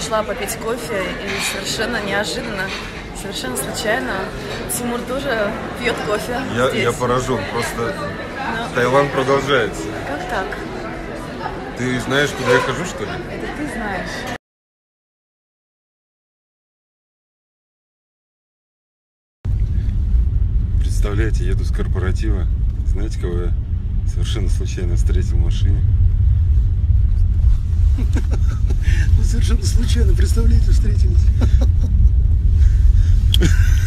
пришла попить кофе, и совершенно неожиданно, совершенно случайно Тимур тоже пьет кофе. Я поражен, просто Таиланд продолжается. Как так? Ты знаешь, куда я хожу, что ли? Это ты знаешь. Представляете, еду с корпоратива. Знаете, кого я совершенно случайно встретил в машине? Совершенно случайно, представляете, встретились.